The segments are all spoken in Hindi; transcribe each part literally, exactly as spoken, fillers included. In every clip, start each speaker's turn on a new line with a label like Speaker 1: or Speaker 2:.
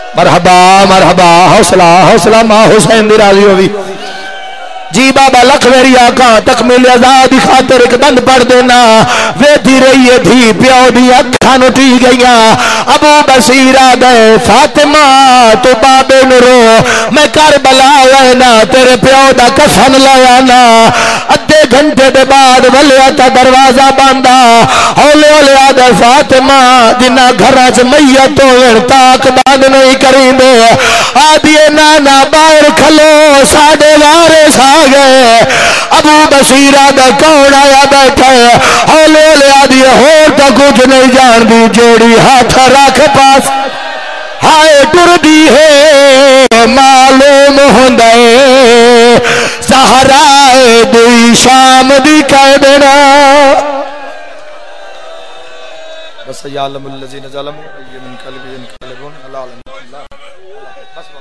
Speaker 1: मरहबा मरहबा हौसला हौसला मां हुसैन दी राजी होवी जी बाबा लख मेरी आका तकमील आजाद खातिर एक बंद पढ़ देना वेदी रही है धी प्यो दी अखा नुटी गई अबू बसीरा गए फातिमा तो बाबे नुरो मैं कर बला ना तेरे प्यो दा कफन लाया ना अद्धे घंटे के बाद वलिया ता दरवाजा बंदा हौले हौले आदे फातिमा जिन्ना घर च मैयत हो ताक बंद नहीं करेंदे आदिए नाना बाहर खलो साडे वारिस आ गए अबू बसीरा दा कौन आया बैठा हौले हौले आदि होर तो कुछ नहीं जानती जोड़ी हाथ रख पास हाय टुरदी है मालूम होंदा सहराए दुई शाम दी कह देना बस यालमुल लजीन ज़लमू यमन कल्बी यनकलबुन अला अल्लाह बस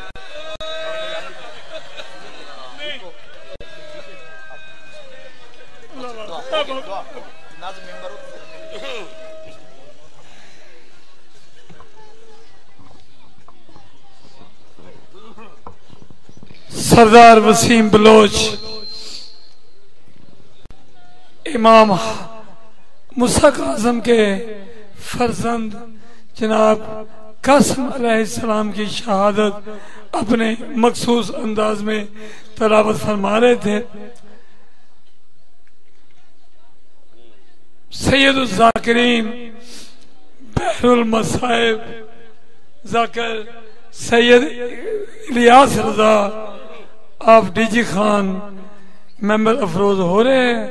Speaker 2: सरदार वसीम बलोच इमाम मूसा काज़म के फर्जंद जनाब कासिम अलैहिस्सलाम की शहादत अपने मखसूस अंदाज में तलावत फरमा रहे थे। सैयदुल ज़ाकिरीन बहरुल मसाइब ज़ाकिर सैयद इलियास रजा ऑफ डीजी खान मेंबर अफरोज हो रहे हैं।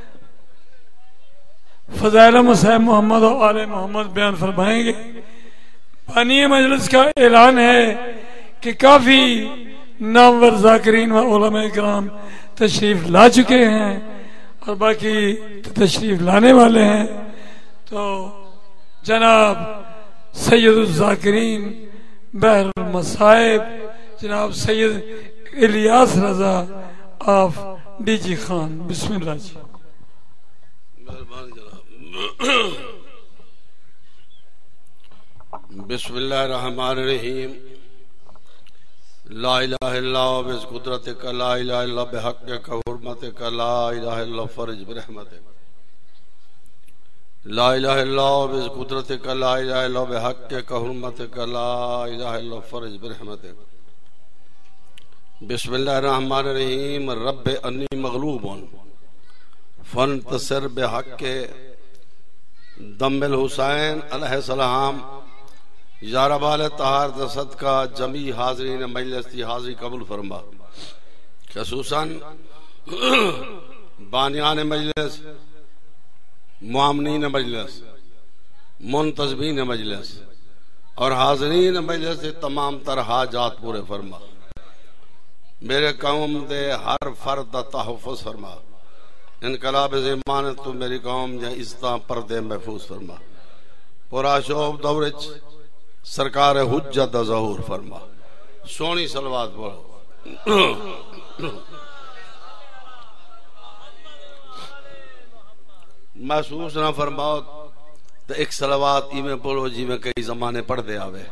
Speaker 2: फज़ाइल मुसैब मोहम्मद और आले मोहम्मद बयान फरमाएंगे। बानी मजलिस का ऐलान है कि काफी नामवर ज़ाकिरीन व उलमा इकराम तशरीफ ला चुके हैं और बाकी तशरीफ लाने वाले हैं। तो जनाब सैयदुल ज़ाकिरीन बहरुल मसाइब जनाब सैयद इलियास रजा ऑफ डीजी खान बिस्मिल्लाह जी।
Speaker 3: बिस्मिल्लाहिर्रहमानिर्रहीम ला इलाहा इल्लल्लाह बिस कुदरतिक ला इलाहा इल्ला बिहक़्क़िक हुर्मतिक ला इलाहा इल्ला फर्ज बिरहमतिक ला इलाहा इल्लल्लाह बिस कुदरतिक ला इलाहा इल्ला बिहक़्क़िक हुर्मतिक ला इलाहा इल्ला फर्ज बिरहमतिक बिस्मिल्लाहिर्रहमानिर्रहीम रब्बे अन्नी मग़लूबुन फंतसिर बिहक़्क़ि दम्मिल हुसैन अलैहिस्सलाम यारबाल तहार सदका जमी हाजरीन मजलिस की हाजिरी कबूल फरमा। खसूसन बानियान मजलिस मुआमनीन मजलिस मुंतज़बीन मजलिस और हाजरीन मजलिस से तमाम तर हाजात पूरे फरमा। मेरे कौम दे हर फर्द दा तहफ़्फ़ुज़ फरमा। इनकलाब ज़मानत तो मेरी कौम या इस्ता पर्दे महफूज फरमा। पूरा शोब दौर सरकार हुज्जत दा ज़हूर फरमा। सोनी सलवात पढ़ो। महसूस ना फरमाओ तो एक सलवात इमें पढ़ो जिमें कई जमाने पढ़ दे आवे।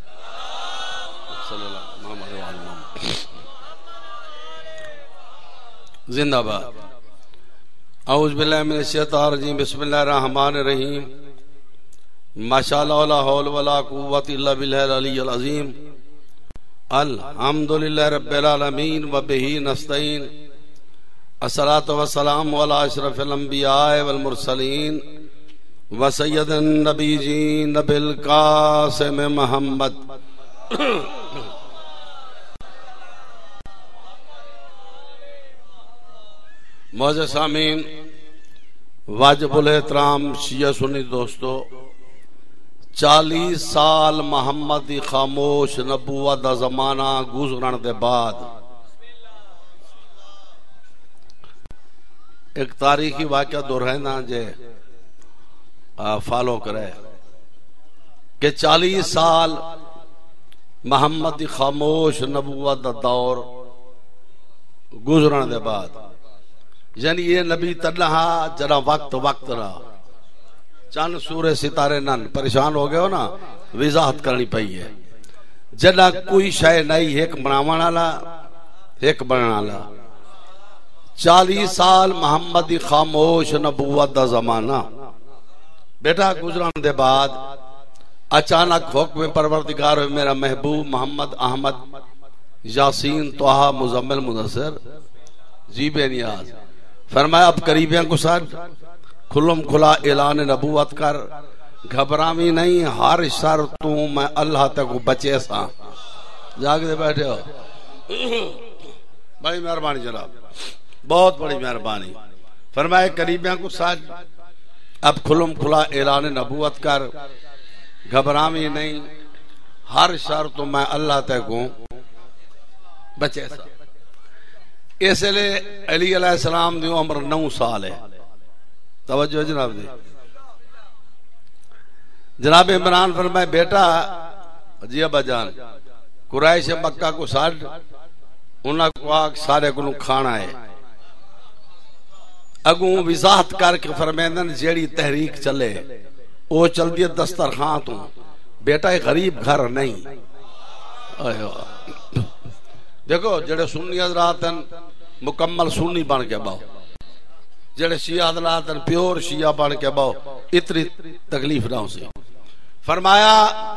Speaker 3: जिंदाबाद। औज़ु बिल्लाहि मिनश शैतानिर रजीम बिस्मिल्लाहिर रहमानिर रहीम माशाअल्लाह ला हौल वला कुव्वत इल्ला बिल्लाहिल अलिय्यिल अज़ीम अल्हम्दुलिल्लाहि रब्बिल आलमीन व बिही नस्तईन अस्सलातु वस्सलामु अला अशरफिल अंबिया वल मुरसलीन व सय्यदिन नबीयीन बिल कासिम मोहम्मद मौजूद सामीन वाजिबुल एहतराम शिया सुन्नी दोस्तों, चालीस साल मोहम्मद दी खामोश नबूवत दा जमाना गुजरन दे बाद एक तारीखी वाक़या दोहराना जे फॉलो करे कि चालीस साल मोहम्मद दी खामोश नबूवत दा दौर गुजरन दे बाद, यानी ये नबी तन्हा जरा वक्त वक्त रहा, चंद सूरे सितारे नन परेशान हो गए हो ना, वजाहत करनी पई है। जदा कोई शय नहीं एक बनावन वाला एक बनने वाला। चालीस साल मोहम्मद दी खामोश नबूवत दा जमाना बेटा गुजरन दे बाद अचानक हुक्म परवरदिगार हुए मेरा महबूब मोहम्मद अहमद यासीन तोहा मुजम्मिल मुदस्सिर जी बेनियाज फरमाया अब करीबियां को सर खुलम खुला ऐलान नबूवत कर, घबरावी नहीं, हर शर तू मैं अल्लाह तक बचे सा। जागते बैठे हो, बड़ी मेहरबानी जनाब, बहुत बड़ी मेहरबानी। फरमाए करीबियां को साज अब खुलम खुला ऐलान नबूवत कर, घबरावी नहीं, हर शर तो मैं अल्लाह तक हूं बचे सा। इसलिए अली अलैहिस्सलाम दी उम्र नौ साल है। तवज्जो जनाब दी। जनाब इमरान फरमाए बेटा जी अब्बा जान कुरैश मक्का को साड उन्हें को आग सारे को खाना है। अगू विजाहत करके फरमांदन जेड़ी तहरीक चले वो चलती है दस्तरखां तू, बेटा एक गरीब घर नहीं। देखो जेड़े सुन्नी हज़रात मुकम्मल सुन्नी बन के बाओ, जेड़े शिया हज़रात प्योर शिया बन के बाओ, इतनी तकलीफ ना उसे। फरमाया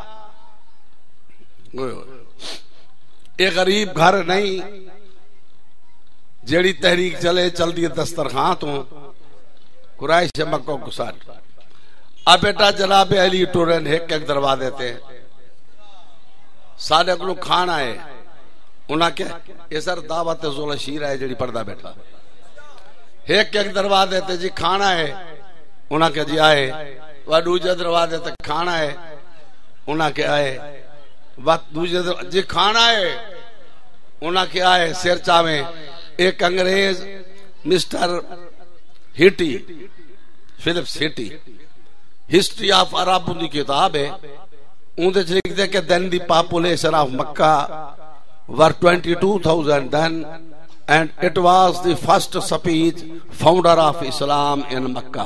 Speaker 3: एक गरीब घर नहीं, जेड़ी तहरीक चले चलती है दस्तरखां तू, कुरैश मक्का को साथ। अब बेटा जनाब अली टूरन एक एक दरवा देते साढ़े को खाना है। उन्हें क्या ये सर दावत जोला शीर है जेड़ी पर्दा बैठा एक एक दरवा देते जी खाना है। उन्हें क्या जी आए वह दूजे दरवा देते खाना है। उन्हें क्या आए वह दूजे जी खाना है। उन्हें क्या आए सिर चावे एक अंग्रेज mister Hitti Philips Hitti history of Arab की किताब है। उनके लिखते कि then the population of Mecca were twenty-two thousand then and it was the first speech founder of Islam in Makkah।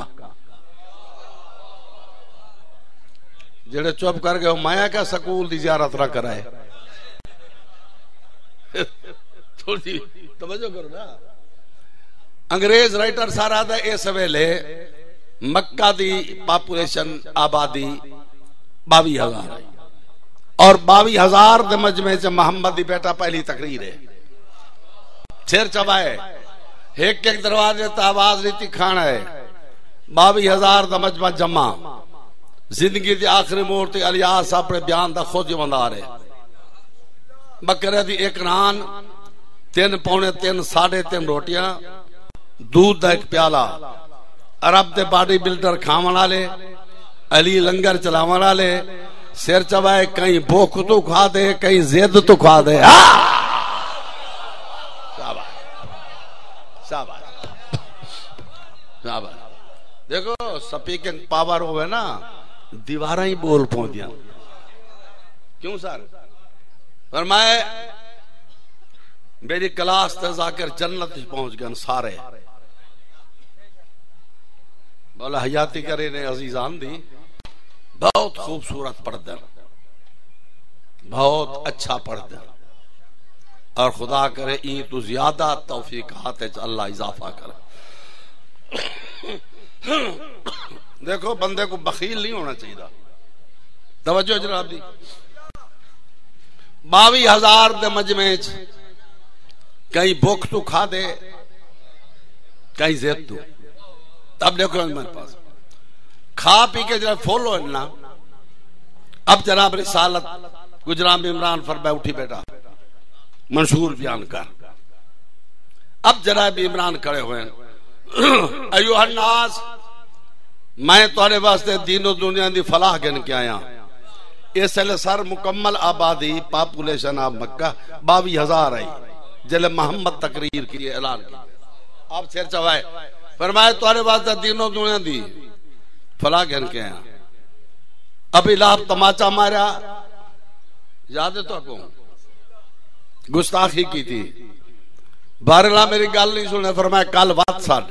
Speaker 3: जेड़े चुप कर गए माया क्या स्कूल की जियारत ना कराए थोड़ी तवज्जो करो ना। अंग्रेज राइटर सारा दा इस वेले मक्का दी पॉपुलेशन आबादी बावी हजार है और बावी हजार दे मजमे च मोहम्मद दी बेटा पहली तकरीर है। सिर चबाए एक एक दरवाजे ते आवाज रीति खाना है। बावी हजार दा मजमा जमा जिंदगी दी आखिरी मोड़ ते अलियास अपने बयान दा खुद जमंदा रहे। बकरे दी एक नान तीन पौने तीन साढ़े तीन रोटियां दूध दा एक प्याला। अरब दे बॉडी बिल्डर खावन वाले अली लंगर चलावन वाले सिर चबाए कहीं भूख तो खा दे कहीं जिद तो खा दे। देखो स्पीकिंग पावर होवे ना दीवारा ही बोल पहुंचिया क्यों सर। फरमाए मेरी क्लास ते जाकर जन्नत पहुंच गए सारे। बोला हयाती करे ने अजीजान दी बहुत खूबसूरत पर्दा, बहुत अच्छा पर्दा और खुदा करे ई तो ज्यादा तौफीकात अल्लाह इजाफा करे। देखो बंदे को बखील नहीं होना चाहिए। तवज्जो जनाब दी। बावी हजार दे मजमे कहीं भूख तो खा दे कहीं जिद तो। तब देखो मेरे पास खा पी के जरा फॉलो है ना। अब जनाब रिसालत गुजराम इमरान फरमाए उठी बेटा मंशूर बयान कर। अब जनाब इमरान खड़े हुए अयुहन्नास मैं तुहाडे वास्ते दीनो दुनिया दी फलाह गिन के आया। इसलिए सर मुकम्मल आबादी पॉपुलेशन ऑफ मक्का बावी हजार आई जले मोहम्मद तकरीर की ऐलान की। आप सिर चवाए फरमाए तुहाडे वास्ते दीनो दुनिया दी फलाह गिन के आया। अभी लाभ तमाचा मारा याद है तो को गुस्ताखी की थी। बारला मेरी गल नहीं सुने। फरमाया कल बात साड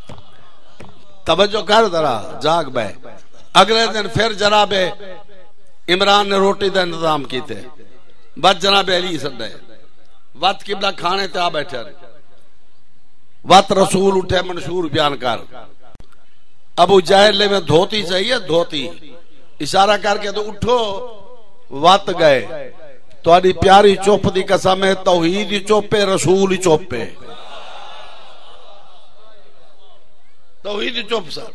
Speaker 3: तवज्जो कर जरा जाग बे। अगले दिन फिर जनाबे इमरान ने रोटी का इंतजाम किते, बस जनाब अली सदे, वत किबला खाने ते आ बैठे, वत रसूल उठे मंशूर बयान कर, अबू जहल में धोती चाहिए, धोती इशारा करके तो उठो, वत गए। तुम्हारी प्यारी चुप दी कसम है, तौहीद ही चुपे, रसूल ही चुपे, तौहीद ही चुप सर,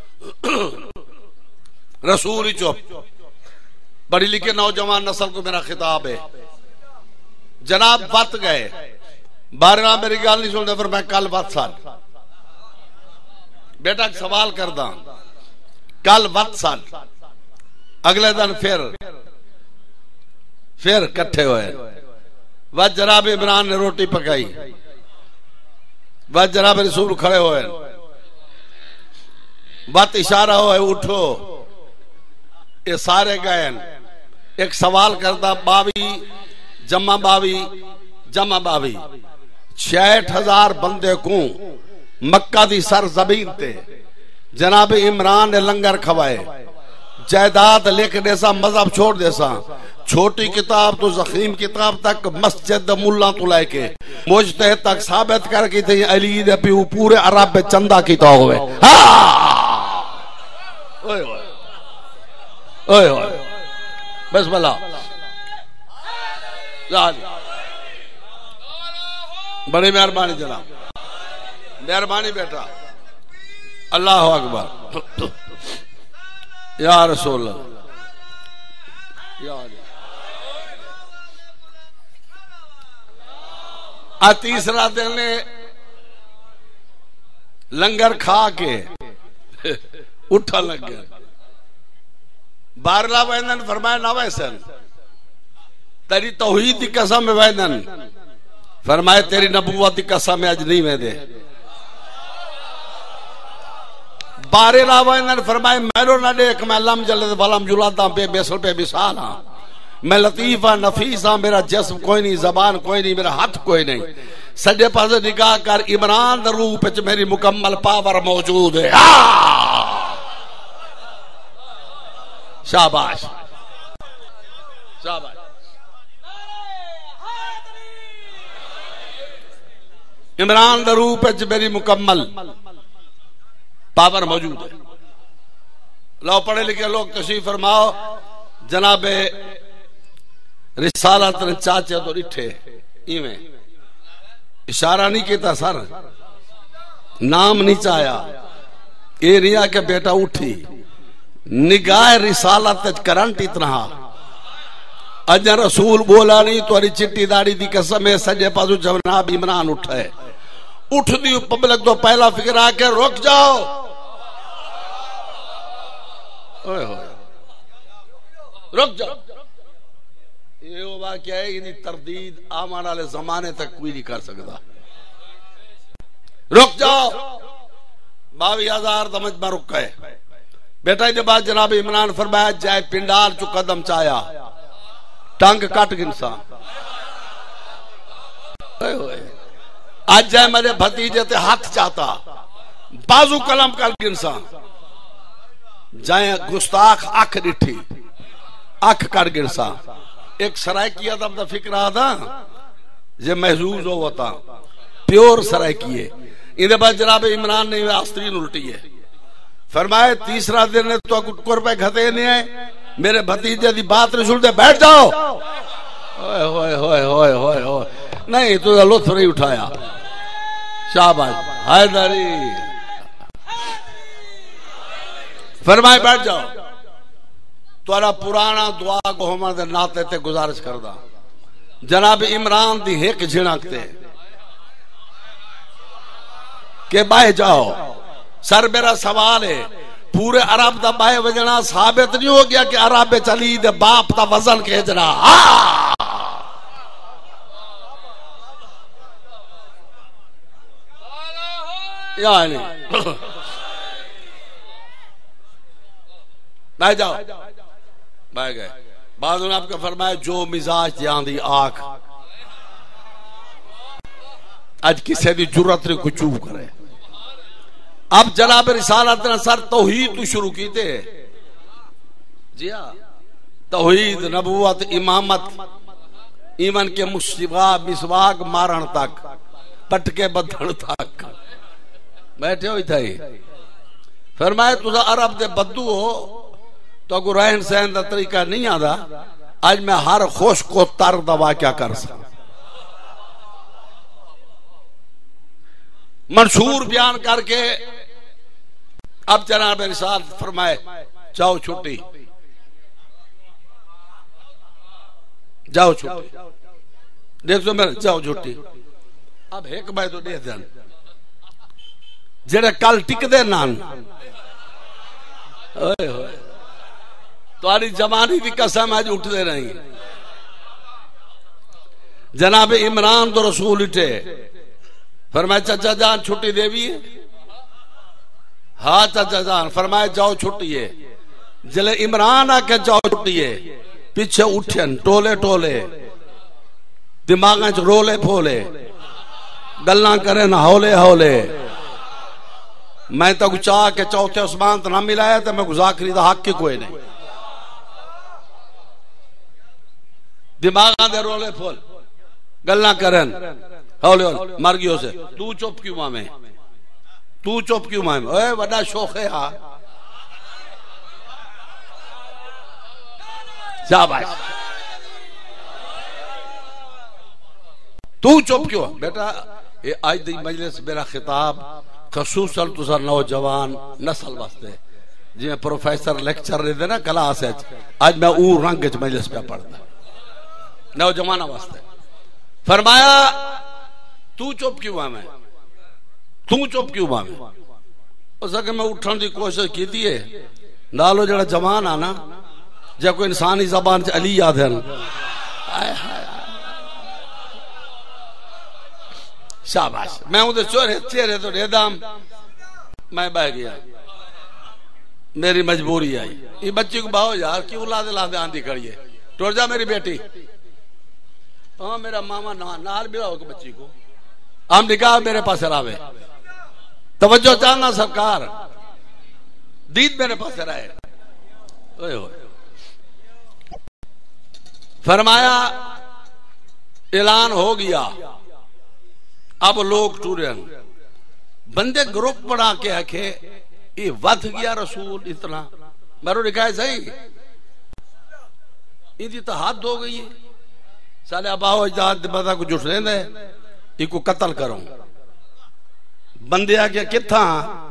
Speaker 3: रसूल ही चुप। पढ़ी लिखे नौजवान नस्ल को मेरा खिताब है, जनाब वत गए, बारह मेरी गल नहीं सुनते, फिर मैं कल वत सन बेटा सवाल करदा, कल वत सन, अगले दिन फिर फिर कट्ठे हुए, वह जनाब इमरान ने रोटी पकाई, वह जनाब रसूल खड़े हुए, वत इशारा हो उठो, ये सारे गए, एक सवाल करता, बावी जमा बावी जमा बावी छियाठ हजार बंदे को मक्का दी सर जमीन ते जनाब इमरान ने लंगर खवाए, जायदाद लिख देसा, मजहब छोड़ देसा, छोटी किताब तो जखीम किताब तक, मस्जिद मुल्ला तो लेके मुजतहिद तक साबित करके थे अली दे प्यू पूरे अरब में चंदा किता हुए। ओए ओए ओए ओए बिस्मिल्लाह, बड़ी मेहरबानी जनाब, मेहरबानी बेटा, अल्लाह अकबर, या रसूल या आ तीसरा दिन ने लंगर खा के उठा लग गया, बारला वैदन फरमाया ना वैसन तेरी तौहीद की कसम है वैदन, फरमाए तेरी नबूवत की कसम है आज नहीं वैदे, बारे लावैदन फरमाए मैलो ना देख, मैं लम जल्द वलम जुलाता पे बेसल पे बिसाल हाँ, मैं लतीफ हाँ नफीस हाँ, मेरा जिस्म कोई नहीं, जबान कोई नहीं, मेरा हाथ कोई नहीं, सज्जे पासे निगाह कर इमरान रूप च मेरी मुकम्मल पावर मौजूद है। शाबाश शाबाश, इमरान रूप च मेरी मुकम्मल पावर मौजूद है। लो पढ़े लिखे लोग तशरीफ फरमाओ, जनाबे रिसालत ने चाचे तो डिठे इवें इशारा नहीं किया सर, नाम नहीं चाया, ये नहीं आ के बेटा उठी, निगाह रिसालत करंट इतना अजा रसूल बोला नहीं, तुम्हारी चिट्टी दाड़ी दी कसम है, सजे पासू जनाब इमरान उठा है, उठ दी पब्लिक तो पहला फिक्र आके रुक जाओ, ओए होए रुक जाओ, ये वाकया है, इन्हीं तरदीद आने वाले जमाने तक कोई नहीं कर सकता, रुक जाओ, बावी हजार समझ में रुक गए। बेटा के बाद जनाब इमरान फरमाया जाए पिंडाल चु कदम चाया, टंग कट गिनसा, आज जाए मेरे भतीजे ते हाथ चाहता, बाजू कलम कर गिनसा, जाए गुस्ताख अख डिठी, अख कर गिनसा, एक सराय किया था अपना फिक्र था जे महसूस हो होता प्योर सराय किए, इधर बाद जनाब इमरान ने आस्तीन उल्टी है, फरमाए तीसरा दिन ने तो कुटकुर पे घते नहीं है, मेरे भतीजे की बात नहीं सुनते, बैठ जाओ, ओए होए होए होए होए होए, नहीं तो लुत्फ नहीं उठाया, शाबाश हैदरी, फरमाए बैठ जाओ, तुरा पुराना दुआ को हमारे नाते ते गुजारिश करदा, जनाब इमरान दी हिक झिणकते के बाह जाओ, सर मेरा सवाल है, पूरे अरब का बाह वजना साबित नहीं हो गया कि अरब चली दे बाप का वजन खेजना, यानी बह जाओ, बह गए। बाद में आपका फरमाया जो मिजाज ध्यान दी आख, आज किसी की जरूरत नहीं कुछ चूप करे। अब जनाब रिसालत ने सर तौहीद तो शुरू की थे, जी हाँ तौहीद, नबूवत, इमामत, ईवन के मुस्तिबा मिसवाक मारण तक, पटके बधण तक बैठे हुई थे। फरमाए तुसा अरब दे बद्दू हो तो अगू रहन सहन का तरीका नहीं आता। आज मैं हर खुश को तर दवा क्या कर सकता। मंशूर बयान करके अब जनाब इरशाद फरमाए जाओ छुट्टी, जाओ छुट्टी, देख तो मेरे जाओ छुट्टी। अब एक बार तो दे देन जेड़े कल टिकदे नान तुम्हारी जमानी की कसम आज उठते रही। जनाब इमरान तो रसूल उठे फरमाए चाचा जान छुट्टी देवी है। हाँ चाचा जान फरमाए जाओ छुट्टी है। जले इमरान आके जाओ छुट्टी है पीछे उठन टोले टोले दिमाग च रोले फोले गल्ला करे ना हौले हौले। मैं तो चाह के चौथे उस्मान तो ना मिलाया तो मैं गुजाकरी का हक ही कोई नहीं। दिमाग दे रोले फोल गल्ला करन हौले हौले मर गयो से तू चुप क्यों मामे, तू चुप क्यों मामे। ओए बड़ा शौक है हा शाबाश। तू चुप क्यों बेटा। ये आज दी मजलिस मेरा खिताब खसूसन तुसा नौजवान नस्ल वास्ते जिवें प्रोफेसर लेक्चर देते ना क्लास है। आज मैं ऊ रंग च मजलिस पे पढ़ता नौजवान वास्ते। फरमाया तू चुप क्यों मामे, तू चुप क्यों मामे। उस अगर मैं उठने की कोशिश की थी नालो जरा जवान आ ना जो कोई इंसानी जबान च अली याद है शाबाश। मैं उधर चोरे चेहरे तो दे दाम मैं बह गया मेरी मजबूरी आई। ये बच्ची को बाहो यार क्यों लादे लादे आंधी खड़ी है टोर जा मेरी बेटी। हाँ मेरा मामा ना नाल मिला हो बच्ची को हम निकाह मेरे पास रावे तवज्जो चाहना सरकार दीद मेरे पास रहे। ओए ओए फरमाया ऐलान हो गया। अब लोग टूरन बंदे ग्रुप बना के आखे ये वध गया रसूल इतना मरो लिखाए सही इनकी तो हद हो गई है। साले अबाओ इजाद बता को जुट लेंदे इको कत्ल करो। बंदे आके किथा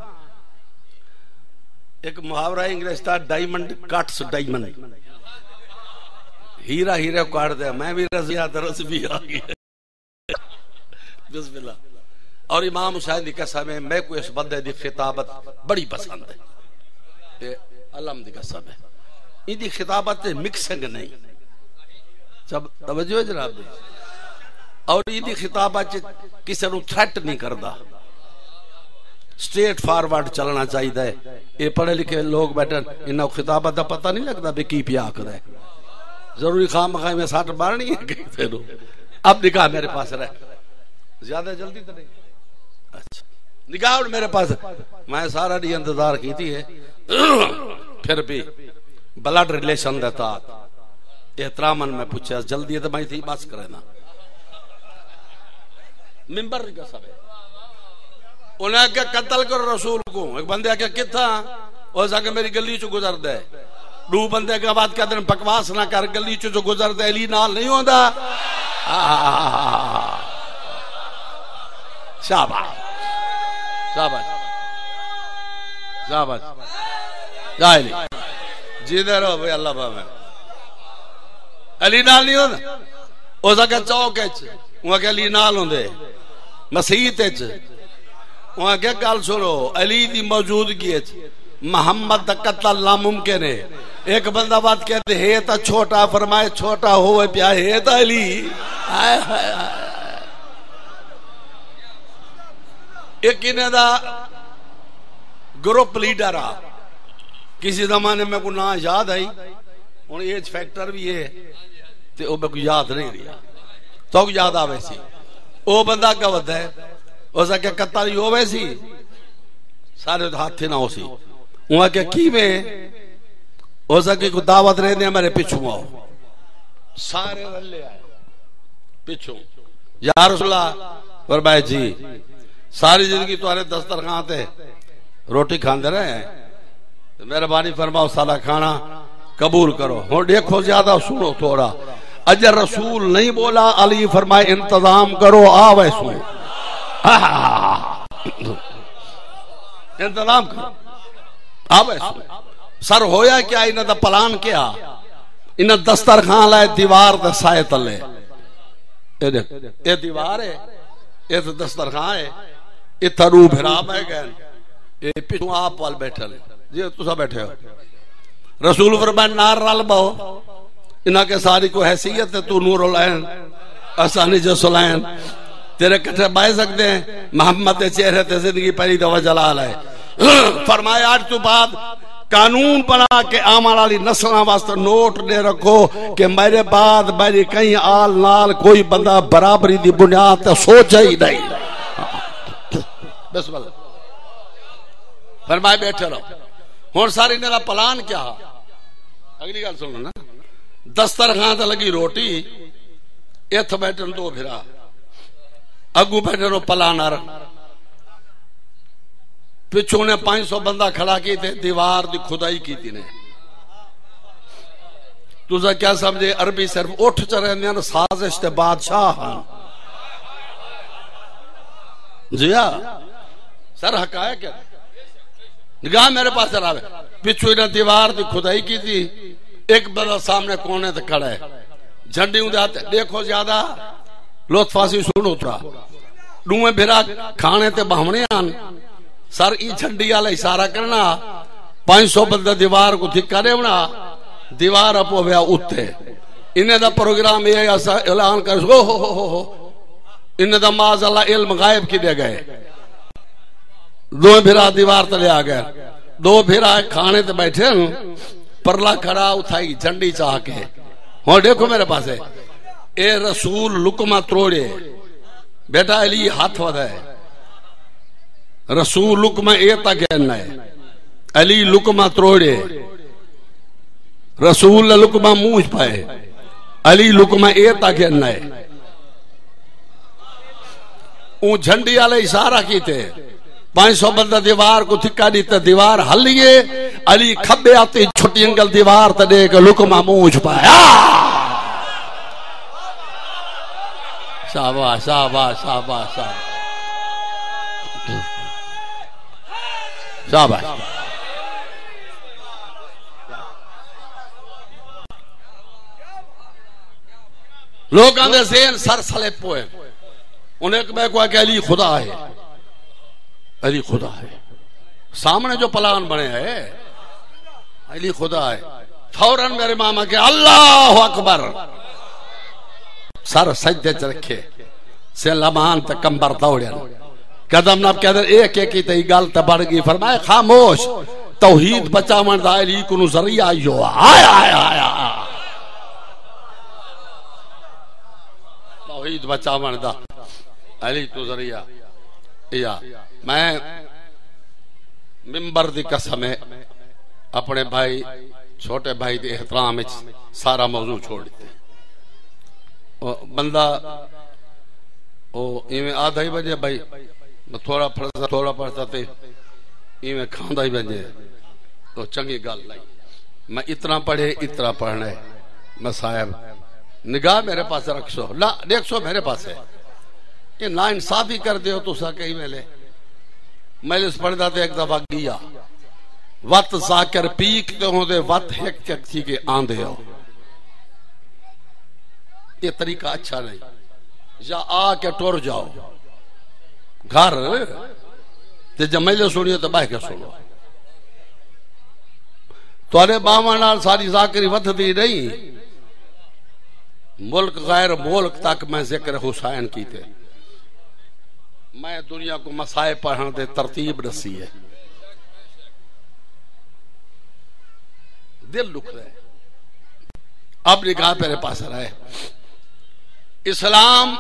Speaker 3: एक मुहावरा इंग्लिश था डायमंड कट्स डायमंड। हीरा हीरे को काट दे। मैं भी रसिया तरस भी आ गया बिस्मिल्लाह। और इमाम हुसैन की कसम है मैं को इस बंदे की खिताबत बड़ी पसंद है। अलम की कसम है इनकी खिताबत मिक्सिंग नहीं सब तवज्जो जनाब। और इनकी खिताबत किसी को थ्रेट नहीं करता स्ट्रेट फॉरवर्ड चलना चाहिए। ये पढ़े लिखे लोग बैठे इन्हों खिताबत का पता नहीं लगता भी की पिया कर है। जरूरी खाम खाई में सट मारनी है फिर अब निकाह मेरे पास रह ज्यादा जल्दी तो नहीं। अच्छा निकाह मेरे पास मैं सारा डी इंतजार की थी है फिर भी ब्लड रिलेशन देता एहतरामन में पूछा जल्दी है तो मैं थी बस करे ना मिंबर का सब है। उन्हें आके कत्ल करो रसूल को। एक बंदे आके किथा और जाके मेरी गली चो गुजर दे। दो बंदे के बाद कहते हैं बकवास ना कर गली चो जो गुजर दे अली नाल नहीं होता। शाबाश शाबाश शाबाश जाइली जीदे रहो भाई अल्लाह बाबा अली नाल नहीं होता। हो सके चौक वहां अली नाल होंदे मसीत वहां क्या गल सुनो अली की मौजूदगी मोहम्मद का कत्ल नामुमकिन है। एक बंदा बात कहते है तो छोटा फरमाए छोटा हो पिया है तो अली हाय हाय एक इन्हें दा ग्रुप लीडर आ किसी जमाने में को ना याद आई हूं एज फैक्टर भी है तो मेरे को याद नहीं रहा तो याद आवे सी वो बंदा क्या बता है उस आके कत्ल हो वैसी सारे हाथ ना हो सी वहां के की में हो सके को दावत रहने मेरे पिछू आओ, सारे रले आए पिछू यार और भाई जी सारी जिंदगी तुम्हारे दस्तरखान थे रोटी खाते रहे हैं, तो मेहरबानी फरमाओ साला खाना कबूल करो। हो देखो ज्यादा सुनो थोड़ा, अजर रसूल नहीं बोला, अली फरमाए इंतजाम करो आवे सुनो, इंतजाम करो आवे सुनो। सर होया क्या इन्हें दा प्लान क्या, इन्हें दस्तरखान लाए दीवार द साए तले, ये दीवार है ये तो दस्तरखान है, इतना रू भिराब है गए, ये पिछू आप वाल बैठे जी तुसा बैठे हो। रसूल फरमाए नार रल बहो, इन्हें के सारी को हैसियत है, तू नूर लैन आसानी जो सुलैन तेरे कट्ठे बाय सकते हैं, मोहम्मद के चेहरे ते जिंदगी पहली दफा जलाल है। फरमाया आज तू बाद कानून बना के आने वाली नस्लों वास्ते नोट दे रखो कि मेरे बाद मेरी कहीं आल नाल कोई बंदा बराबरी दी बुनियाद ते सोचा ही नहीं। बिस्मिल्लाह फरमाए बैठे रहो। हुण सारी मेरा प्लान क्या, अगली गल सुनो ना, दस्तरखान ते लगी रोटी, इथ बैठन दो फिरा, अगू बैठे रो प्लानर, पिछू ने पांच सौ बंदा खड़ा की थे, दीवार की खुदाई की थी ने। तुझा क्या समझे अरबी सिर्फ उठ च रहे साजिश ते बादशाह जी हाँ सर हकाया क्या निगाह मेरे पास चलावे। पिछू ने दीवार की खुदाई की थी, एक बंदा सामने कोने ते खड़ा है, झंडी उड़ाते देखो ज्यादा लोतफासी सुनो थोड़ा डूए फिरा खाने ते बाहमने आन सर ई झंडी वाला इशारा करना, पांच सौ बंदा दीवार को धिक्का देना, दीवार अपो व्या उत्ते। इन्हें दा प्रोग्राम ये ऐलान कर हो हो हो हो इन्हें दा माज अल्लाह इल्म गायब की दे गए। दो फिरा दीवार तले आ गए, दो फिरा खाने ते बैठे परला खड़ा उठाई झंडी चाह के। हाँ देखो मेरे पास है, ए रसूल लुकमा त्रोड़े बेटा अली हाथ वधाए, रसूल लुकमा ए तक है, अली लुकमा त्रोड़े, रसूल लुकमा मुंह पाए, अली लुकमा ए तक है। ऊ झंडी वाले इशारा की थे, पांच सौ बंदा दीवार को थिक्का दी तो दीवार हलिए, अली खब्बे आती छोटी अंगल दीवार तो देख लुकमा मुंह पाया। शाबाश शाबाश शाबाश शाबाश शाबाश। लोग आंदे ज़हन सर सले पोए, उन्हें को अली खुदा है, अली खुदा है, सामने जो प्लान बने है अली खुदा है। फौरन मेरे मामा के अल्लाह अकबर सर सजदे च रखे से लमान तक कंबर दौड़े कदम न कहते एक एक की तई गल तो बढ़ गई। फरमाए खामोश तौहीद बचावन दा अली को जरिया यो आया आया आया तौहीद बचावन दा अली तो जरिया या। मैं मिंबर दी कसम है अपने भाई छोटे भाई के एहतराम सारा मौजू छोड़ दिते। बंदा ओ इवें आधा ही बजे भाई थोड़ा पढ़ता थोड़ा पढ़ता थे इवें खांदा ही बजे तो चंगी गल लाई। मैं इतना पढ़े इतना पढ़ना है, मैं साहब निगाह मेरे पास रख सो ला देख सो मेरे पास है, ये ना इंसाफी कर दे तो कई वेले मैं पढ़ता थे एक दफा गया वत जाकर पीकते हो दे वत हेक चक्सी के आंधे हो, ये तरीका अच्छा नहीं। या आके टुर जाओ घर ते जमेले सुनियो तो बह के सुनो। तुरे बावा नाल सारी जाकरी वधदी नहीं, मुल्क गैर मुल्क तक मैं जिक्र हुसैन की थे। मैं दुनिया को मसाए पढ़ने दे तरतीब दसी है, दिल दुख रहे अब निगाह मेरे पास रहे। इस्लाम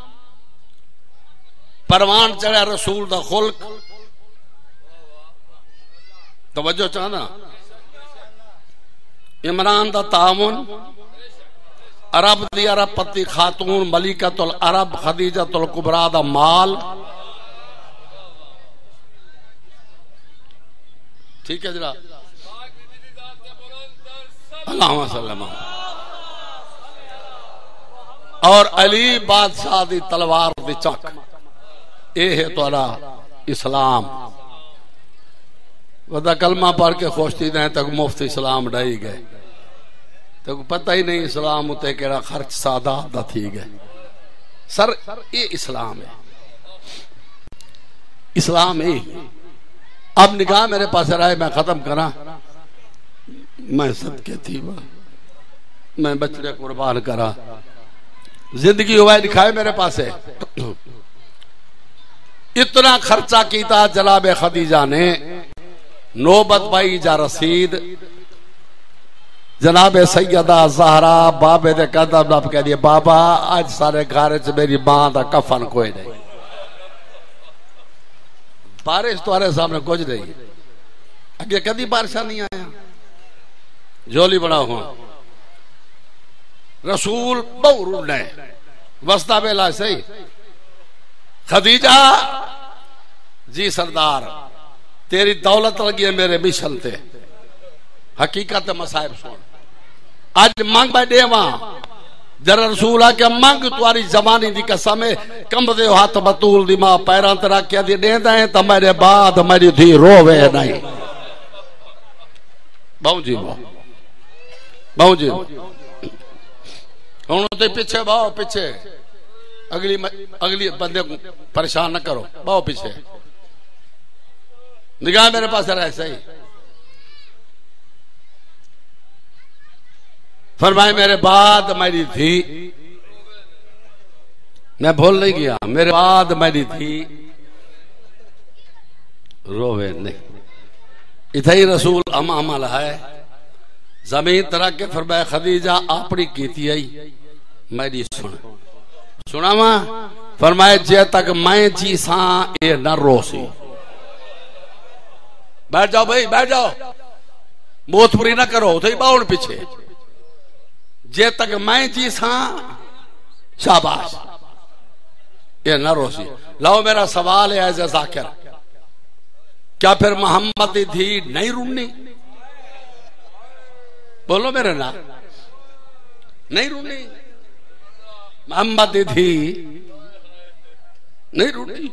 Speaker 3: परवान चढ़ा रसूल दा खुल्क तवज्जो चाहना इमरान दा तामुन अरब दी अरबपति खातून मलिकतुल अरब खदीजतुल कुबरा दा माल। ठीक है जरा अल्लाहुम्मा सल्लल्लाहु और अली बादशाह दी तलवार दी चक। ये है तुहारा इस्लाम। वदा कलमा पढ़ के खुशती दें तक मुफ्त इस्लाम डाई गए तो पता ही नहीं इस्लाम उते केड़ा खर्च सादा दा थी गए। सर ये इस्लाम है, इस्लाम है। अब निगाह मेरे पास रहे, मैं खत्म करा। मैं सदके थी मैं बचड़े कुर्बान करा, जिंदगी हुआ दिखाए मेरे पास है। इतना खर्चा किया जनाब खदीजा ने, नौबत पाई जा रसीद। जनाब सैयदा ज़हरा बाबे दे कदम नब कह दिए, बाबा आज सारे घर च मेरी मां का कफन कोई नहीं। बारिश तुम्हारे सामने कुछ नहीं, अगे कदी बारिश नहीं आया। झोली बना हुआ रसूल बहु रूने वस्ता बेला सही। खदीजा जी सरदार तेरी दौलत लगी है मेरे मिशन ते। हकीकत मसाइब सुन, आज मंग मैं देवा जरा रसूल आके मंग तुम्हारी जमानी दी कसम है। कम दे हाथ बतूल दी मां पैरां ते रख के देंदा है तो मेरे बाद मेरी धी रोवे नहीं। बहु जी बहु बहु जी हूं तो पीछे बहु पीछे, अगली अगली बंदे को परेशान न करो, बहु पीछे। निगाह मेरे पास रहे सही। फरमाए मेरे बाद मेरी थी, मैं भूल नहीं गया, मेरे बाद मेरी थी रोवे नहीं। इथे ही रसूल अमा अमल है जमीन तरह के। फरमाया खदीजा अपनी कीती आई मेरी सुन सुनावा। फरमाए जे तक मैं जी सा ये न रोसी। बैठ जाओ भाई बैठ जाओ, मोहतपुरी ना करो थे बाउन पीछे। जे तक मैं जी सा शाबाश ये न रोसी। लाओ मेरा सवाल है एज ए जाकिर, क्या फिर मोहम्मद थी नहीं रूनी? बोलो मेरे ना, नहीं रूनी? मोहम्मद थी नहीं रूनी?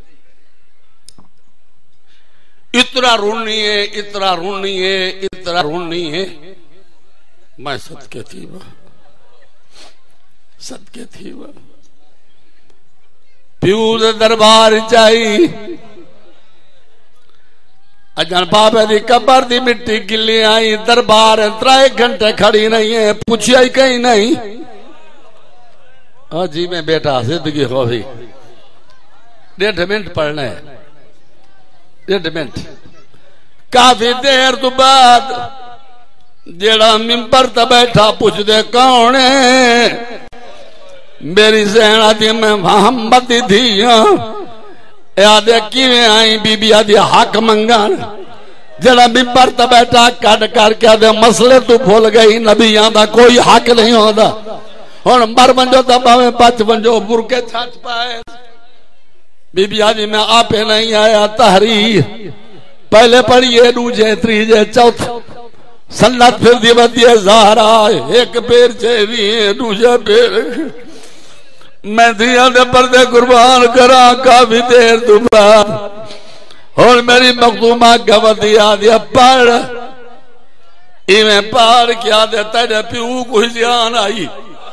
Speaker 3: इतना रूनी है, इतना रूनी है, इतना रूनी है। मैं सदके थी वह, सदके थी वह। प्यू दे दरबार चाई अजन बाबे दी कबर दी मिट्टी गिली आई। दरबार त्राए घंटे खड़ी नहीं है, पूछिया ही कहीं नहीं। हाँ जी मैं बेटा जिंदगी हो भी डेढ़ मिनट पढ़ना है, डेढ़ मिनट। काफी देर तो बाद जेड़ा मिंबर ते बैठा पुछ दे कौन है? मेरी सेना दी मैं मोहम्मद थी। यादे किवें आई बीबी आदि हक मंगन। जरा मिंबर ते बैठा कट करके आदे मसले तू भूल गई, नबियां दा कोई हक नहीं होता। हुण मर बंजो तो भावे बच बंजो, बुरके छच पाए। बीबी आदि मैं आपे नहीं आया तहरीर पहले पढ़िए, दूजे तीजे चौथा सन्नत फिर दी बदिए ज़हरा। एक पेर चेवी दूजे पेर मैं दिया दे पर्दे कुर्बान करा। काफी देर तू बाद और मेरी मखदूमा गवदिया दिया पढ़। इवें पढ़ क्या दे तेरे प्यू को जान आई।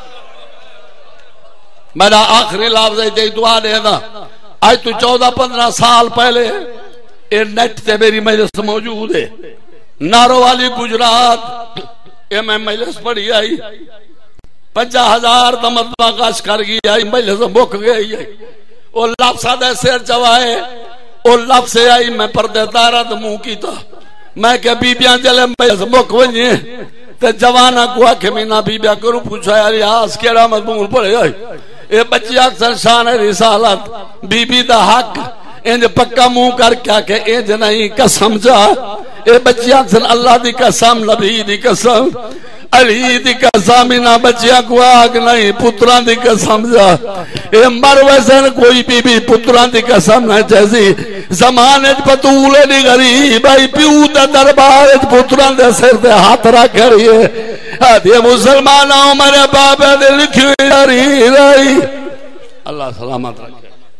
Speaker 3: मेरा आखिरी लफ्ज़ दुआ देना। आज तू चौदह पंद्रह साल पहले ये नेट से मेरी मजलिस मौजूद है, नारो वाली गुजरात। ये मैं मजलिस पढ़ी आई, पंजा हजार दमदमा काश कर गई आई, मजलिस मुक गई है। वो लफ्सा दे सिर चवाए, वो लफ्स आई मैं पर्देदारा तो मुंह की था। मैं क्या बीबियां जले मजलिस मुक वजे ते जवाना को आखे मीना बीबिया करूं पूछा यार यास केड़ा मजमून पढ़े आई। ये बच्ची अक्सर शान रिसालत बीबी दा हक इंज पक्का मुंह कर क्या के इंज नहीं कसम जा ये बच्चियां सन अल्लाह दी कसम नबी दी कसम अली दी कसम इन्हां बच्चियां को आग नहीं पुत्रां दी कसम जा ये मर वैसन कोई बीबी पुत्रां दी कसम है जैसी जमाने बतूल दी गरीब भाई प्यू दा दरबार पुत्रां दे सिर ते हाथ रख रही है आदि मुसलमानों मेरे बाबे दे लिखी रही रही अल्लाह सलामत रखे।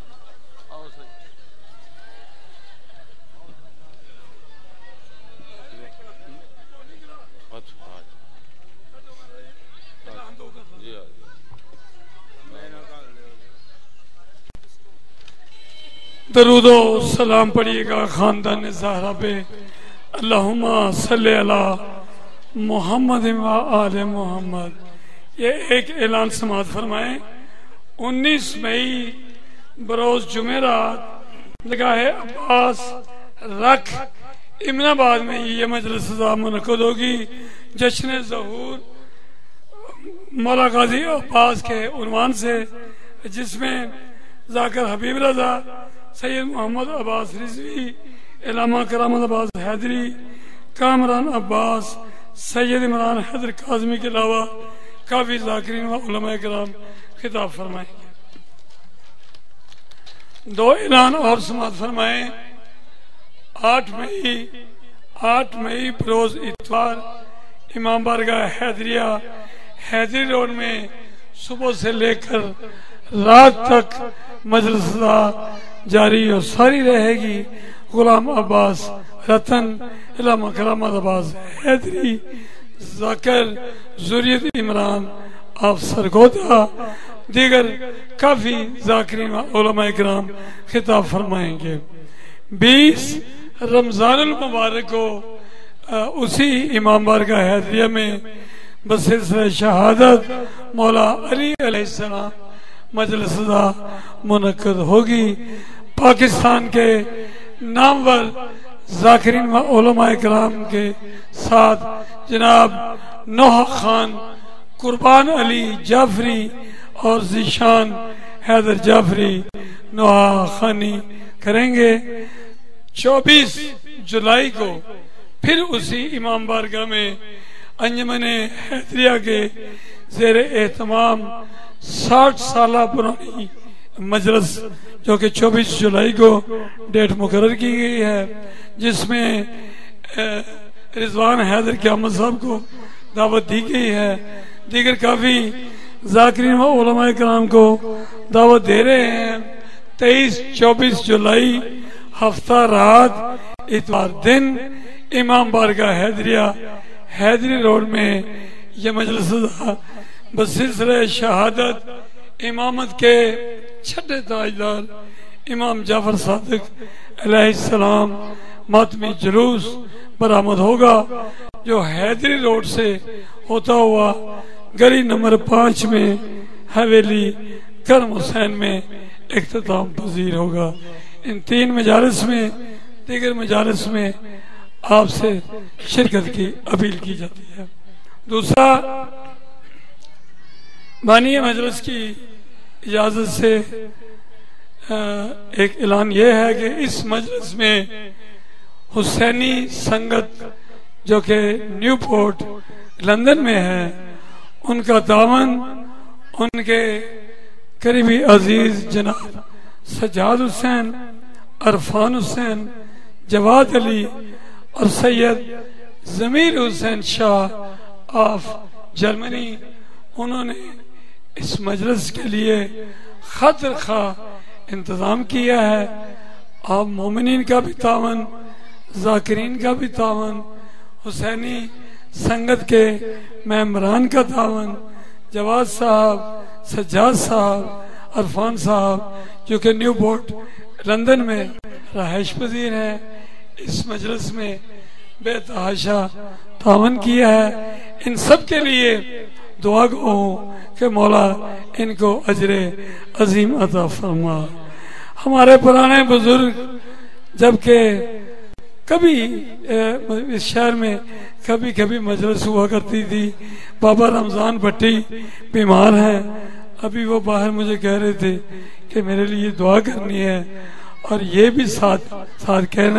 Speaker 2: दरूदो सलाम पढ़िएगा खानदान ज़हरा पे। अल्लाहुम्मा सल्ली अला मोहम्मद व आले मोहम्मद। ये एक ऐलान समात फरमाएं। उन्नीस मई बरोज जुमेरात निगाह अब्बास रख इमनाबाद में ये मजलिस मुनक़िद होगी। जश्न ज़हूर मौला गाजी अब्बास के उन्वान से, जिसमें जाकिर हबीब रजा, सैयद मोहम्मद अब्बास रिजवी, इलामा करामत अब्बास हैदरी, कामरान अब्बास, सैयद इमरान हैदर काज़मी के अलावा काफी ज़ाकिरीन व उलमा किराम खिताब फरमाएंगे। दो ऐलान और समात फरमाए। आठ मई आठ मई बरोज इतवार इमाम बारगाह हैदरिया हैदरी रोड में सुबह से लेकर रात तक मजलिस जारी और सारी रहेगी। गुलाम अब्बास रतन, इलामा करामत अब्बास हैदरी, जाकिर, जुर्रियत इमरान, आप सरगोदा, दीगर काफी जाकिरीन व उलमा इकराम खिताब फरमाएंगे। बीस रमजानुल मुबारक को उसी इमाम बारगाह हैदरिया में बसिलसिला शहादत मौला अली अलैहिस्सलाम मजलिस मुनक़िद होगी। पाकिस्तान के नामवर ज़ाकिरीन व उलमा इकराम के साथ जनाब नोहा खान, कुर्बान अली जाफरी और ज़ीशान हैदर जाफरी नोहा खानी करेंगे। चौबीस जुलाई को फिर उसी इमाम बारगाह में अंजमन हैदरिया के ज़ेर एहतमाम साठ साल पुरानी मजलिस, जो कि चौबीस जुलाई को डेट मुकर्रर की गई है, जिसमें रिजवान हैदर क़यामत साहब को दावत दी गई है। दीगर काफी ज़ाकिरीन व उलमा इकराम को दावत दे रहे हैं। तेईस चौबीस जुलाई हफ्ता रात इतवार दिन इमाम बारगाह हैदरिया हैदरी रोड में यह मजलिस बसिलसिला शहादत इमामत के छठे ताजदार इमाम जाफर सादिक अलैहिस्सलाम मातमी जुलूस बरामद होगा, जो हैदरी रोड से होता हुआ गली नंबर पाँच में हवेली करम हुसैन में इख्तिताम पजीर होगा। इन तीन मजालिस में दीगर मजालिस में आपसे शिरकत की अपील की जाती है। दूसरा, बानी मजलिस की इजाज़त से एक ऐलान यह है कि इस मजलिस में हुसैनी संगत जो कि न्यूपोर्ट लंदन में है, उनका दामन उनके करीबी अजीज जनाब सज्जाद हुसैन, अरफान हुसैन, जवाद अली और सैयद जमीर हुसैन शाह ऑफ जर्मनी, उन्होंने इस मजलिस के लिए खतर खा इंतजाम किया है। आप मोमिनीन का भी तावन, जाकिरीन का भी तावन, हुसैनी संगत के मेम्बरान का तावन, जवाद साहब, सज्जाद साहब, अरफान साहब, जो कि न्यूपोर्ट लंदन में रहायश पजीर है, इस मजलिस में बेतहाशा तावन किया है। इन सब के लिए दुआ गो हूँ कि मौला इनको अजरे अजीम अता फरमा। हमारे पुराने बुजुर्ग जबकि कभी इस शहर में कभी कभी मजलिस हुआ करती थी, बाबा रमजान भट्टी बीमार हैं, अभी वो बाहर मुझे कह रहे थे कि मेरे लिए दुआ करनी है, और ये भी साथ साथ कहना